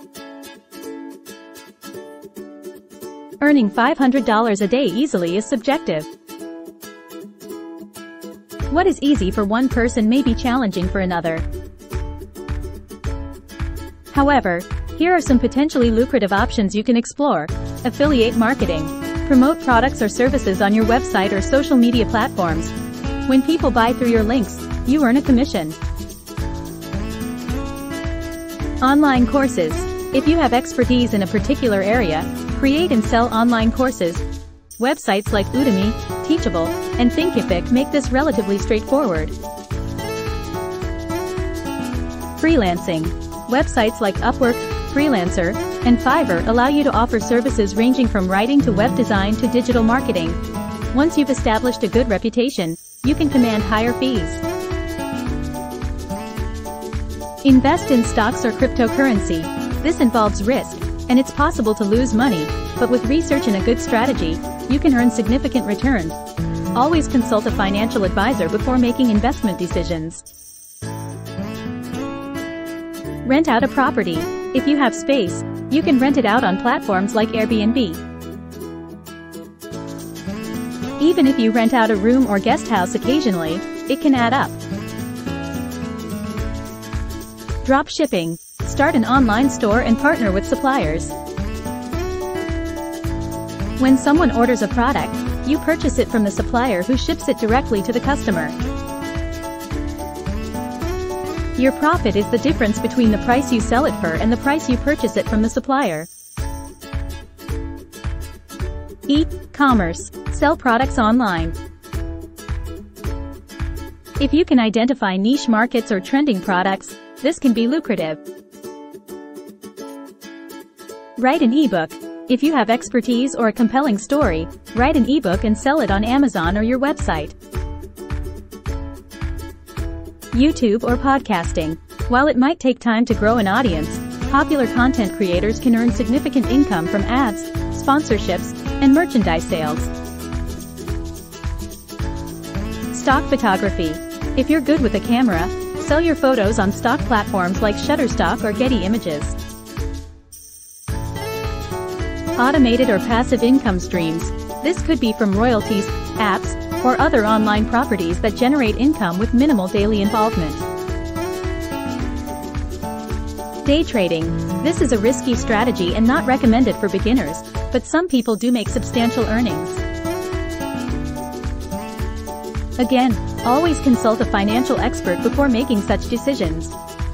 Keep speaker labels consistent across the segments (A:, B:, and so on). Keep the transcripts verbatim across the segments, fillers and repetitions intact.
A: Earning five hundred dollars a day easily is subjective. What is easy for one person may be challenging for another. However, here are some potentially lucrative options you can explore. Affiliate marketing. Promote products or services on your website or social media platforms. When people buy through your links, you earn a commission. Online courses. If you have expertise in a particular area, create and sell online courses. Websites like Udemy, Teachable, and Thinkific make this relatively straightforward. Freelancing. Websites like Upwork, Freelancer, and Fiverr allow you to offer services ranging from writing to web design to digital marketing. Once you've established a good reputation, you can command higher fees. Invest in stocks or cryptocurrency. This involves risk, and it's possible to lose money, but with research and a good strategy, you can earn significant returns. Always consult a financial advisor before making investment decisions. Rent out a property. If you have space, you can rent it out on platforms like Airbnb. Even if you rent out a room or guest house occasionally, it can add up. Drop shipping. Start an online store and partner with suppliers. When someone orders a product, you purchase it from the supplier who ships it directly to the customer. Your profit is the difference between the price you sell it for and the price you purchase it from the supplier. E-commerce. Sell products online. If you can identify niche markets or trending products, this can be lucrative. Write an ebook. If you have expertise or a compelling story, write an ebook and sell it on Amazon or your website. YouTube or podcasting. While it might take time to grow an audience, popular content creators can earn significant income from ads, sponsorships, and merchandise sales. Stock photography. If you're good with a camera, sell your photos on stock platforms like Shutterstock or Getty Images. Automated or passive income streams. This could be from royalties, apps, or other online properties that generate income with minimal daily involvement. Day trading. This is a risky strategy and not recommended for beginners, but some people do make substantial earnings. Again, always consult a financial expert before making such decisions.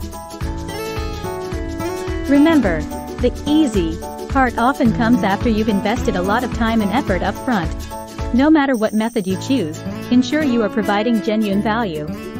A: Remember, the easy part often comes after you've invested a lot of time and effort up front. No matter what method you choose, ensure you are providing genuine value.